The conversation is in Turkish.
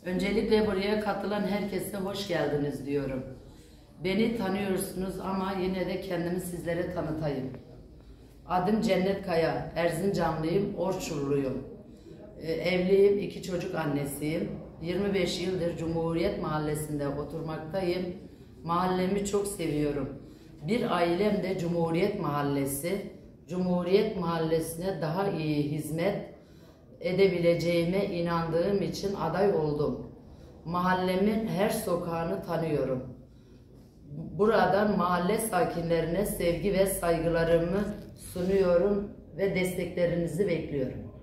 Öncelikle buraya katılan herkese hoş geldiniz diyorum. Beni tanıyorsunuz ama yine de kendimi sizlere tanıtayım. Adım Cennet Kaya, Erzincanlıyım, Orçulluyum. Evliyim, 2 çocuk annesiyim. 25 yıldır Cumhuriyet Mahallesi'nde oturmaktayım. Mahallemi çok seviyorum. Bir ailem de Cumhuriyet Mahallesi. Cumhuriyet Mahallesi'ne daha iyi hizmet edebileceğime inandığım için aday oldum. Mahallemin her sokağını tanıyorum. Buradan mahalle sakinlerine sevgi ve saygılarımı sunuyorum ve desteklerinizi bekliyorum.